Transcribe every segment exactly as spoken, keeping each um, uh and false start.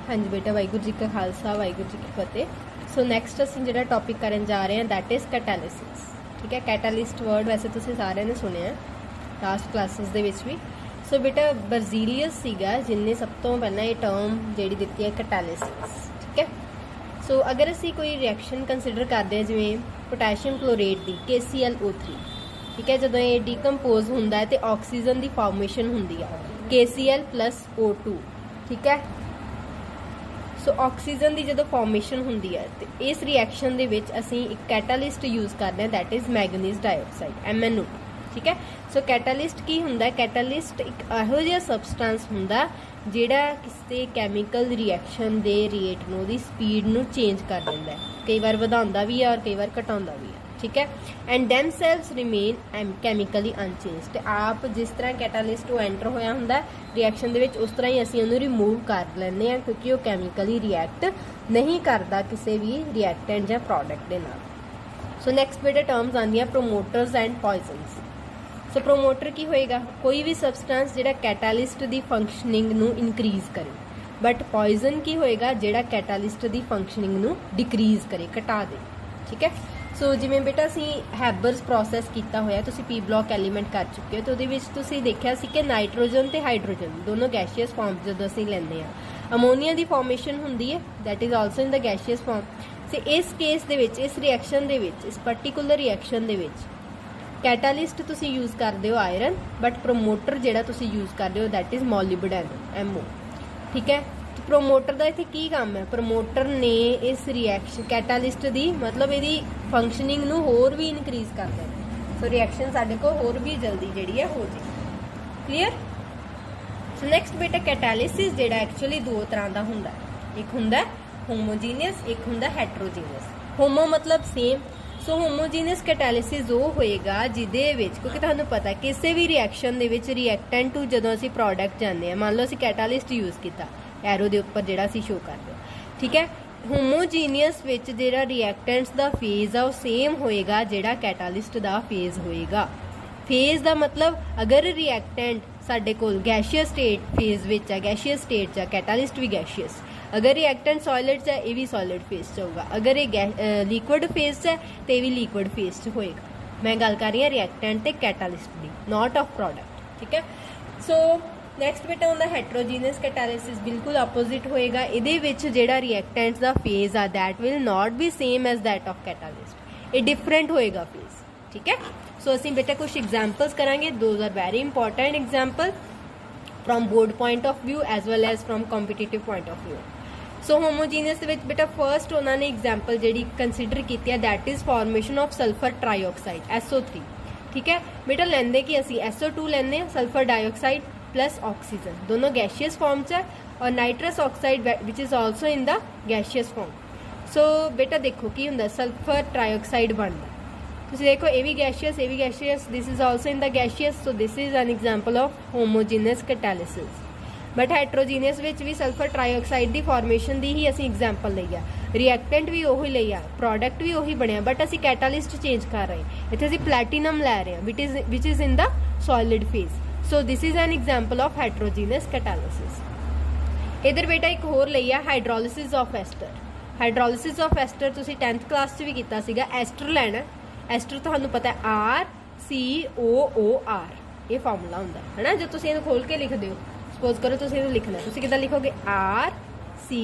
हाँ जी बेटा, वाहिगुरू जी का खालसा वाहिगुरू जी की फतेह। सो नैक्सट असीं जिहड़ा टॉपिक करन जा रहे हैं दैट इज़ कैटालिसिस। ठीक है, कैटालिस्ट वर्ड वैसे तुसीं सारिਆਂ ने सुनिया लास्ट क्लासिस दे विच भी। सो बेटा बर्जीलियस सीगा जिन्ने सब तो पहला ये टर्म जिहड़ी दित्ती है कैटालिसिस। ठीक है, सो अगर असीं कोई रिएक्शन कंसीडर करते हैं जिवें पोटैशियम क्लोरेट दी के सी एल ओ थ्री, ठीक है, जदों ये डीकंपोज हुंदा है तो ऑक्सीजन की फॉर्मेशन हुंदी है के C L plus O two. ठीक है, सो ऑक्सीजन की जो फॉर्मेशन होंगी है तो इस रिएक्शन दे विच असीं एक कैटालिस्ट यूज़ करते हैं that is manganese dioxide M N O two. ठीक है, सो कैटालिस्ट की हुंदा, कैटालिस्ट एक इहो जिहा सबसटेंस हुंदा जिहड़ा किसी कैमिकल रिएक्शन दे रेट नूं दी स्पीड नूं चेंज कर दिंदा है, कई बार वधाउंदा भी है और कई बार घटाउंदा भी है। ठीक है, and them cells remain chemically unchanged. आप जिस तरह कैटालिस्ट वो एंटर होया हुंदा रिएक्शन दे विच उस तरह ही असीं उहनूं रिमूव कर लैंदे आ क्योंकि वो कैमिकली रिएक्ट नहीं करता किसी भी रिएक्टेंट या प्रोडक्ट के नाल। सो नैक्सट बेटा टर्म्स आंदियां promoters and poisons. So promoter की होएगा कोई भी सबसटेंस जिहड़ा कैटालिस्ट दी फंक्शनिंग नूं इनक्रीज करे, बट पॉइजन की होएगा जिहड़ा कैटालिस्ट दी फंक्शनिंग नूं डिक्रीज करे, घटा दे। ठीक है, सो जिवें बेटा असीं हैबर्स प्रोसैस कीता होया, तुसीं पी ब्लॉक एलीमेंट कर चुके हो तो उहदे विच तुसीं देखिया सी कि नाइट्रोजन ते हाइड्रोजन दोनों गैशियस फॉर्म जदों असीं लैंदे आ, अमोनीआ दी फॉर्मेशन हुंदी है that is also in the gaseous form. So इस केस दे विच, इस रिएक्शन दे विच, इस पर्टिकुलर रिएक्शन दे विच कैटालिस्ट तुसीं यूज़ करदे हो आयरन, बट प्रोमोटर जिहड़ा तुसीं यूज़ करदे हो that is molybdenum M O. ठीक है, प्रोमोटर का इत्थे की काम है, प्रोमोटर ने इस रिएक्शन कैटालिस्ट दी मतलब इहदी फंक्शनिंग नूं होर भी इनक्रीज कर देना, सो रिएक्शन साडे को होर भी जल्दी जिहड़ी है हो जाए। क्लीयर। सो नैक्सट बेटा कैटालिसिस जिहड़ा एक्चुअली दो तरह का हुंदा, एक हुंदा होमोजीनियस, एक हुंदा हैट्रोजीनियस। होमो मतलब सेम, सो होमोजीनियस कैटालिसिस वो होएगा जिहदे विच, क्योंकि तुहानूं पता किसी भी रिएक्शन दे विच रिएक्टेंट टू जदों असीं प्रोडक्ट जांदे आ, मान लो असीं कैटालिस्ट यूज़ कीता एरो दे उपर जिहड़ा असीं शो करदे आ। ठीक है, होमोजीनियस विच जिहड़ा रिएक्टेंट्स दा फेज आ वो सेम होएगा जिहड़ा कैटालिस्ट दा फेज होएगा। फेज दा मतलब अगर रिएक्टेंट साडे कोल गैशियस स्टेट फेज विच है, गैशियस स्टेट च कैटालिस्ट भी गैशियस, अगर रिएक्टेंट सॉलिड च है ये भी सॉलिड फेज च होगा, अगर ये लिक्विड फेज च है तो ये भी लिक्विड फेज च होएगा। मैं गल कर रही हाँ रिएक्टेंट ते कैटालिस्ट दी, नॉट ऑफ प्रोडक्ट। ठीक है, सो नैक्सट बेटा होंदा हैट्रोजीनियस कैटालिसिस, बिल्कुल अपोजिट होएगा। इहदे विच जिहड़ा रिएक्टेंट्स दा फेज आ that will not be same as that of catalyst, ये डिफरेंट होएगा फेज। ठीक है, सो असीं बेटा कुछ एग्जाम्पल्स करांगे, those are very important example from board point of view as well as from competitive point of view. So homogeneous दे विच बेटा फर्स्ट उन्होंने एग्जाम्पल जिहड़ी कंसीडर कीती है that is formation of sulphur trioxide S O three. ठीक है, बेटा लैंदे कि असीं एस ओ टू लैंदे सल्फर डाइऑक्साइड प्लस ऑक्सीजन, दोनों गैशियस फॉर्म च है, और nitrous oxide which is also in the gaseous form. So बेटा देखो की हुंदा सल्फर ट्राईऑक्साइड बनता, तुसीं देखो ये भी गैशियस, ये भी gaseous, this is also in the gaseous. So this is an example of homogeneous catalysis. But heterogeneous विच भी सल्फर ट्राईऑक्साइड की फॉर्मेशन की ही असीं एग्जाम्पल लई आ, रिएक्टेंट भी उही लई आ, प्रोडक्ट भी उही बनिया, बट असीं कैटालिस्ट चेंज कर रहे हैं, इत्थे असीं प्लैटिनम लै रहे हैं which is which is in the solid phase. So this is an example of heterogeneous catalysis. इधर बेटा एक होर लई आ hydrolysis of ester. Hydrolysis of ester तुसीं टेंथ क्लास च भी कीता सीगा, एस्टर लैना, एस्टर तुहानूं पता है R C O O R, ये फॉर्मूला हुंदा है ना, जो तुसीं इहनूं खोल के लिखदे हो, सपोज करो तुसीं इहनूं लिखना, तुसीं किद्दां लिखोगे are C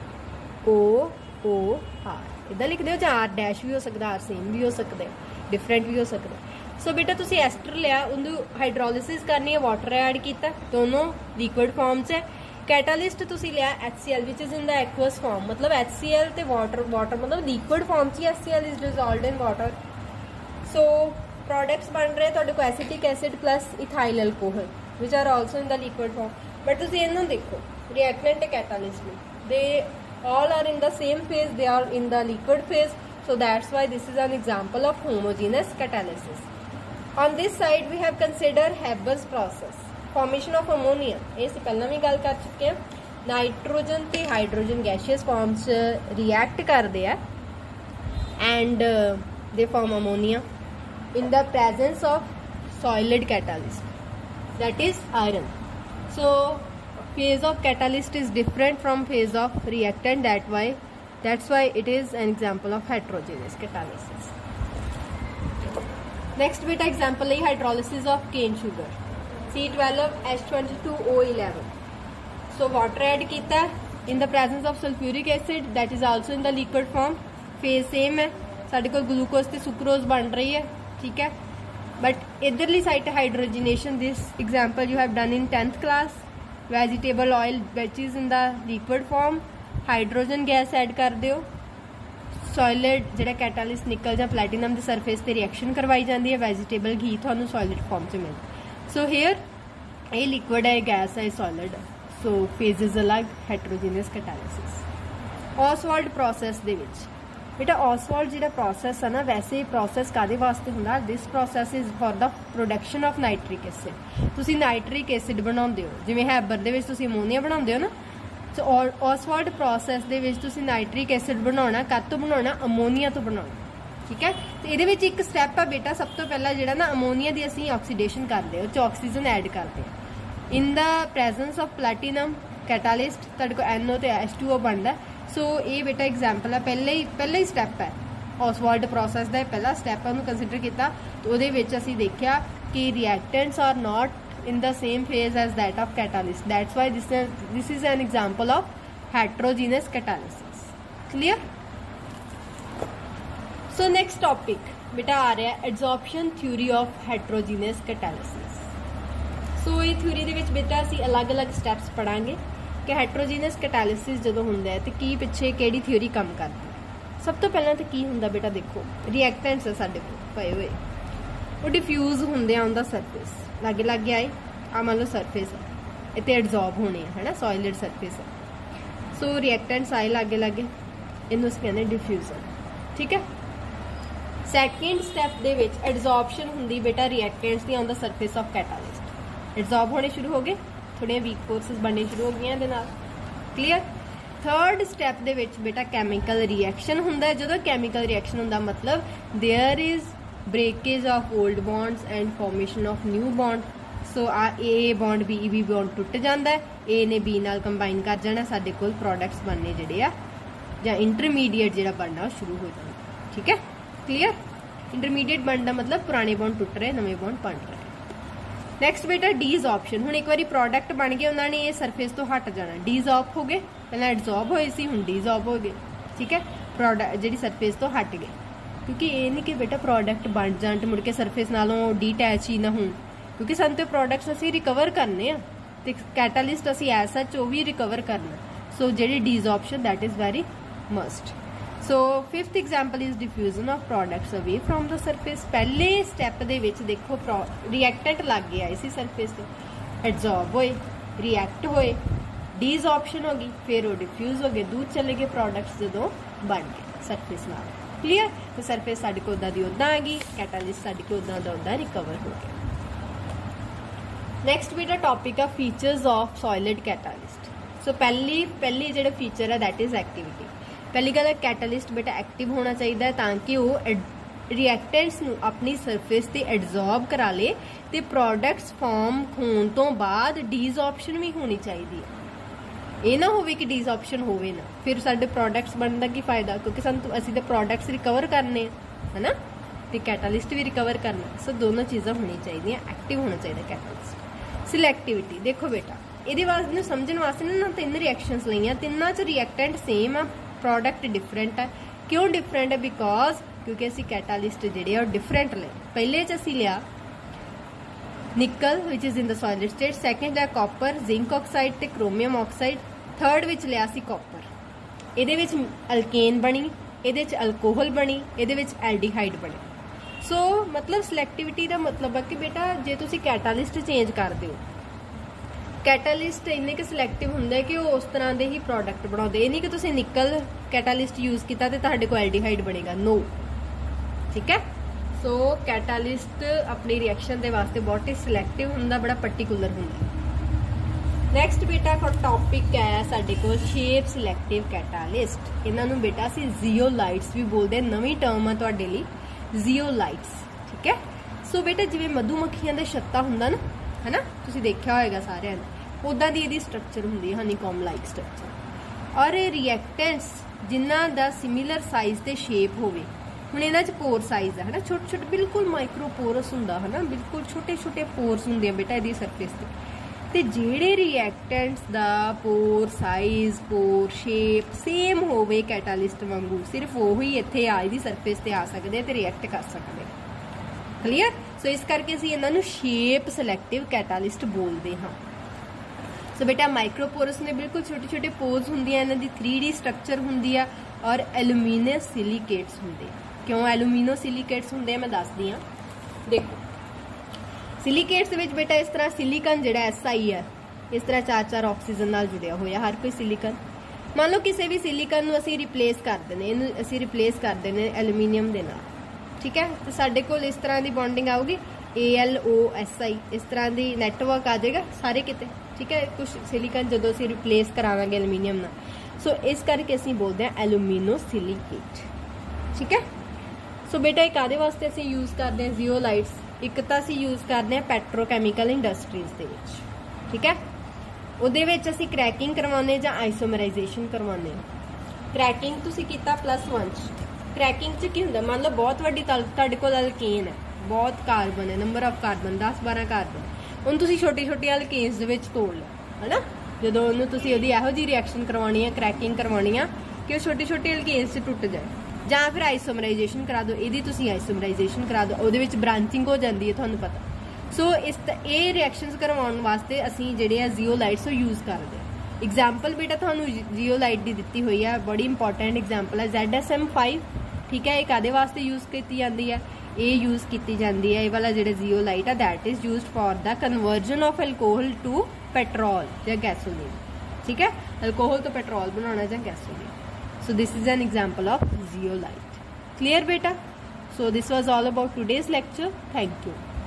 O O are, इदां लिखदे हो, जां आर डैश भी हो सकदा, आर सेम भी हो सकदा है, डिफरेंट भी हो सकदा है। सो बेटा तुसी एस्टर लिया, उन्हें हाइड्रोलिसिस करनी है, वाटर ऐड किया, दोनों लिक्विड फॉर्म च है। कैटालिस्ट तुसी लिया H C L which is in the aqueous form, मतलब एच सी एल ते वाटर, वाटर मतलब लिक्विड फॉर्म च, H C L is dissolved in water. So products बन रहे तुहाडे कोल acetic acid plus ethyl alcohol which are also in the liquid form. But तुसी इन्हूं देखो रिएक्टेंट ते कैटालिस्ट में they all are in the same phase, they are in the liquid phase. So that's why this is an example of homogeneous catalysis. On this side we have considered Haber's process, formation of ammonia, ये से पहला भी गल कर चुके हैं। Nitrogen ते hydrogen gaseous form च रिएक्ट करते हैं and they form ammonia in the presence of solid catalyst that is iron. So phase of catalyst is different from phase of reactant, that why that's why it is an example of heterogeneous catalysis. Next beta example है hydrolysis of cane sugar, C twelve H twenty-two O eleven. So water add किया in the presence of sulfuric acid, that is also in the liquid form. Phase same है, साढ़े को glucose ते sucrose बन रही है, ठीक है. But इधरली side hydrogenation, this example you have done in tenth class. Vegetable oil which is in the liquid form, hydrogen gas add कर दिओ, सॉलिड जिहड़ा कैटालिस्ट निकल जां प्लैटिनम के सरफेस ते रिएक्शन करवाई जाती है, वेजिटेबल घी थानू सॉलिड फॉर्म च मिल. सो हेयर ये लिक्विड है, गैस है, सॉलिड है. सो फेजेस अलग, हेटरोजीनियस कैटालिसिस. ऑसवाल्ड प्रोसैस दे विच बेटा ऑसवाल्ड जिहड़ा प्रोसैस है ना, वैसे प्रोसैस कादे वास्ते हुंदा, this process is for the production of nitric acid. तुसीं नाइट्रिक एसिड बनाउंदे हो, जिवें हैबर दे विच तुसीं अमोनीਆ बनाउंदे हो ना. सो ऑसवाल्ड प्रोसैस दे विच तुसीं नाइट्रिक एसिड बनाउणा, कद तों बनाउणा, अमोनीਆ तो बनाउणा, ठीक है. तो इहदे विच एक स्टैप है बेटा, सब तो पहला जिहड़ा ना अमोनीਆ दी असीं ऑक्सीडेशन करदे हो, ऑक्सीजन ऐड करदे हो. In the presence of platinum catalyst तुहाडे कोल एन ओ ते एच टू ओ बनदा. सो ये बेटा एग्जाम्पल है, पहले ही पहले ही स्टैप है ऑसवाल्ड प्रोसैस का, पहला स्टैप है, उन्होंने कंसिडर किया. तो वो असी देखा कि reactants are not in the same phase as that of catalyst, that's why this this is an example of heterogeneous catalysis. Clear. So next topic बेटा आ रहा है adsorption theory of heterogeneous catalysis. So ये theory दे विच बेटा असी अलग अलग स्टैप्स पढ़ांगे कि हेटरोजीनियस कैटालिसिस जो होंदा है तो की पिछे किहड़ी थ्योरी काम करती है. सब तो पहला तो की होंदा बेटा, देखो रिएक्टेंट्स है साडे कोल पए हुए, वो डिफ्यूज होंदे ऑन द सरफेस, लागे लागे आए, आ मान लो सरफेस है, इत्ते एडजॉर्ब होने है ना, सॉलिड सरफेस है. सो रिएक्टेंट्स आए लागे लागे, इनू असीं कहंदे डिफ्यूजन, ठीक है. सैकेंड स्टैप दे विच एडजॉर्प्शन हुंदी बेटा रिएक्टेंट्स दी on the surface of catalyst. Adsorb होने शुरू हो गए, थोड़िया वीक फोर्सिस बनने शुरू हो गई दे नाल. क्लीयर. थर्ड स्टैप दे विच बेटा कैमिकल रिएक्शन हुंदा है. जदों कैमिकल रिएक्शन हुंदा मतलब there is breakage of old bonds and formation of new bond. So आ A bond B B bond टुट जाता है, ए ने बी नाल कंबाइन कर जाना, साडे कोल प्रोडक्ट्स बनने जिहड़े आ जां इंटरमीडिएट जिहड़ा बनना शुरू हो जाना, ठीक है. क्लीयर. इंटरमीडिएट बनना मतलब पुराने बॉन्ड टुट रहे, नवे बॉन्ड बन रहे. नैक्सट बेटा डीजॉर्प्शन. हुण एक बार प्रोडक्ट बन गए, उन्होंने ये सरफेस तो हट जाना, डीजॉर्ब हो गए, पहले एडजॉर्ब होए सी, हुण डीजॉर्ब हो गए, ठीक है. प्रोडक्ट जिहड़ी सरफेस तो हट गए, क्योंकि ये नहीं कि बेटा प्रोडक्ट बन जाण ते मुड़ के सरफेस नालों डीटैच ही ना होण, क्योंकि सानूं ते प्रोडक्ट्स असीं रिकवर करने आ ते कैटालिस्ट असीं एज सच वो भी रिकवर करना. सो जिहड़ी desorption that is very must. So fifth example is diffusion of products away from the surface. पहले स्टैप दे विच देखो रिएक्टेंट लग गया इसी सरफेस से, एडजॉर्ब होए, रिएक्ट होए, डीजॉर्प्शन हो गई, फिर वो डिफ्यूज हो गए, दूर चले गए प्रोडक्ट्स जो बन गए सरफेस नाल. क्लीयर. तो सरफेस साडी को उदा दी उदा आ गई, कैटालिस्ट साडी को उदा दा उदा रिकवर हो गया. नैक्सट बेटा topic of features of solid catalyst. So पहली पहली जो फीचर है दैट इज एक्टिविटी. पहली गल कैटालिस्ट बेटा एक्टिव होना चाहिए ताकि वो रिएक्टेंट्स नू अपनी सरफेस ते एडजॉर्ब करा ले ते प्रोडक्ट्स फॉर्म होने तो बाद डीजॉर्प्शन भी होनी चाहिए. ये ना हो कि डीजॉर्प्शन होवे ना, फिर साडे प्रोडक्ट्स बनने का की फायदा, क्योंकि सानू असीं ते प्रोडक्ट्स रिकवर करने है ना, तो कैटालिस्ट भी रिकवर करना. सो दोनों चीज़ां होनी चाहिए, एक्टिव होना चाहिए कैटालिस्ट. सिलेक्टिविटी देखो बेटा, ये वास्ते समझने वास्ते ना तीन रिएक्शनस लईआं, तिन्नां च रिएक्टेंट सेम आ, प्रोडक्ट डिफरेंट है. क्यों डिफरेंट है? बिकॉज क्योंकि असी कैटालिस्ट जिहड़े डिफरेंट ले. पहले च असी लिया nickel which is in the solid state, second है कॉपर, जिंक ऑक्साइड ते क्रोमियम ऑक्साइड, थर्ड विच लिया सी कॉपर. इहदे विच अल्केन बनी, इहदे च अल्कोहल बनी, इहदे विच एल्डिहाइड बनी. सो so, मतलब सिलेक्टिविटी का मतलब है कि बेटा जे तुसी कैटालिस्ट चेंज कर दो, कैटालिस्ट इन्ने कि सिलेक्टिव हुंदा कि वो उस तरह के ही प्रोडक्ट बनाते. ये नहीं कि तुसी निकल कैटालिस्ट यूज किया तो तुहाडे कोल एल्डिहाइड बनेगा, नो. ठीक है. सो so, कैटालिस्ट अपनी रिएक्शन के वास्ते बहुत ही सिलेक्टिव हुंदा, बड़ा पर्टिकुलर हुंदा. नैक्सट बेटा टॉपिक है साडे कोल शेप सिलेक्टिव कैटालिस्ट. इन्हों बेटा असी जियोलाइट्स भी बोलते हैं, नवी टर्म है तुहाडे लई, जियोलाइट्स. ठीक है. सो बेटा जिवें मधुमक्खियां दे छत्ता हुंदा ना, है ना, तुसीं देखिया होएगा सारिआं ने, उदा दी इहदी स्ट्रक्चर हुंदी है हनीकॉम लाइक स्ट्रक्चर। और रिएक्टेंट्स जिन्हां दा सिमिलर साइज ते शेप होवे, हुण इन्हां च पोर साइज है ना छोटे छोटे बिल्कुल माइक्रो पोरस हुंदा है ना, बिल्कुल छोटे छोटे पोरस हुंदे बेटा इहदी सरफेस ते ते जिहड़े रिएक्टेंट्स दा pore size pore shape same होवे कैटालिस्ट वांगू, सिर्फ ओही इत्थे आ इहदी सरफेस ते आ सकदे ते रिएक्ट कर सकदे। क्लीयर। सो इस करके असीं इन्हां नूं शेप सिलैक्टिव कैटालिस्ट बोलदे हां। सो बेटा माइक्रोपोरस ने बिल्कुल छोटे छोटे पोर्स हुंदियां, इन्हां दी थ्री डी स्ट्रक्चर हुंदी आ और एलुमिनो सिलिकेट्स हुंदे। क्यों एलुमिनो सिलिकेट्स हुंदे मैं दसदी हां। देखो सिलिकेट्स विच बेटा इस तरह सिलिकन जिहड़ा एस आई है इस तरह चार चार ऑक्सीजन नाल जुड़िया होया हर कोई सिलिकन। मान लो किसी भी सिलिकन नूं असीं रिप्लेस कर देने, इहनूं असीं रिप्लेस कर देने एलुमीनीयम दे नाल, ठीक है। तो साडे कोल इस तरह की बॉन्डिंग आऊगी A L O S I, इस तरह की नैटवर्क आ जाएगा सारे किते, ठीक है। कुछ सिलिकन जो असीं रिप्लेस करावांगे एलुमीनीयम नाल, सो इस करके असीं बोलते हैं एलुमिनो सिलिकेट, ठीक है। सो बेटा एक आदे वास्ते असीं यूज़ करते हैं जियोलाइट्स, एक तो असीं यूज़ करते हैं पैट्रोकैमीकल इंडस्ट्रीज दे विच, ठीक है। उहदे विच असीं क्रैकिंग करवाने जां आइसोमराइजेशन करवाने। क्रैकिंग तुसीं कीता प्लस वन च, क्रैकिंग च की हुंदा, मान लो बहुत वड्डी तुहाडे कोल अल्केन है, बहुत कार्बन है, नंबर ऑफ कार्बन दस बारह कार्बन, उहनूं तुसीं छोटी छोटी अल्केन्स दे विच तोड़ लो, है ना। जदों उहनूं तुसीं उहदी इहो जी रिएक्शन करवानी है, क्रैकिंग करवानी है कि वो छोटी छोटी अल्केन्स च टुट जाए, जां फिर आइसोमराइजेशन करा दो, इहदी तुसीं आइसोमराइजेशन करा दो, उहदे विच ब्रांचिंग हो जाती है तुहानूं पता। सो इस ये रिएक्शनस करवाउण वास्ते असीं जिहड़े आ जियोलाइट्स वो यूज़ करदे। एग्जाम्पल बेटा तुहानूं जियोलाइट दी दित्ती हुई है, बड़ी इंपॉर्टेंट एग्जाम्पल है जैड एस एम फाइव, ठीक है। एक आदे वास्ते यूज़ की जाती है, ये यूज़ की जाती है, ये वाला जो जियोलाइट है that is use for the conversion of alcohol to petrol या गैसोलीन, ठीक है। अल्कोहल तो पेट्रोल बनाना या gasoline. So this is an example of zeolite. Clear beta? So this was all about today's lecture. Thank you.